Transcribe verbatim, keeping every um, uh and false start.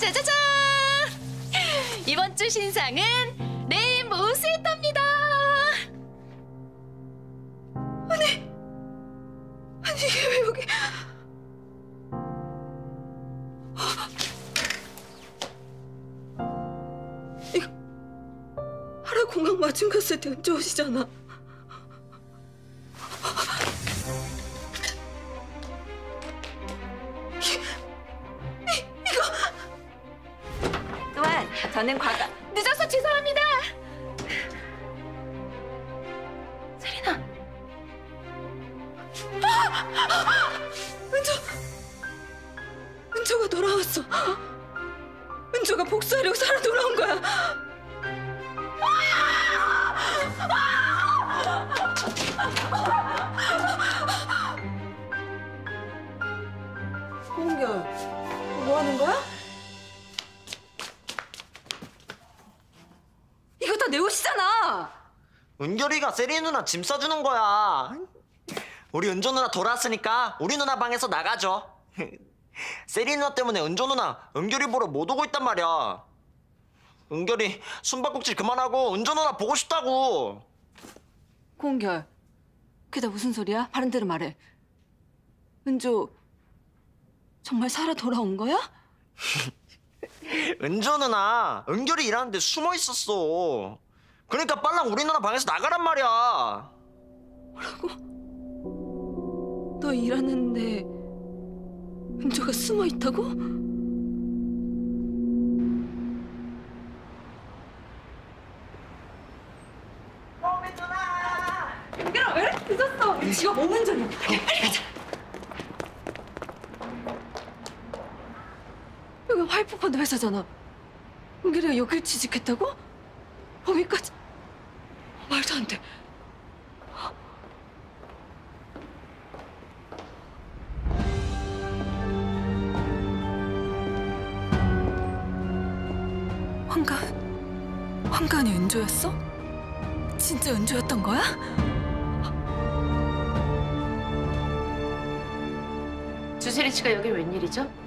짜자잔! 이번 주 신상은 레인보우 스웨터입니다. 아니, 아니 이게 왜 여기? 이거 하라 공항 마중 갔을 때 은조 옷이잖아. 또한 저는 과거 늦어서 죄송합니다. 세리나. 은조, 은조가 돌아왔어. 은조가 복수하려고 살아 돌아온 거야. 홍결, 뭐 하는 거야? 이거 다 내 옷이잖아. 은결이가 세리 누나 짐 싸주는 거야. 우리 은조 누나 돌아왔으니까 우리 누나 방에서 나가죠. 세리 누나 때문에 은조 누나 은결이 보러 못 오고 있단 말이야. 은결이 숨바꼭질 그만하고 은조 누나 보고 싶다고. 홍결, 그게 다 무슨 소리야? 바른 대로 말해. 은조 정말 살아 돌아온 거야? 은조 누나 은결이 일하는데 숨어 있었어. 그러니까 빨랑 우리 누나 방에서 나가란 말이야. 뭐라고? 너 일하는데 은조가 숨어 있다고? 범인 누나! 은결아 왜 이렇게 늦었어? 이 지가 몸 운전이야. 빨리 가자. 여기 화이트펀드 회사잖아. 은결이가 여길 취직했다고? 거기까지? 말도 안 돼. 황간? 황간이 은조였어? 진짜 은조였던 거야? 주세리 씨가 여기 웬일이죠?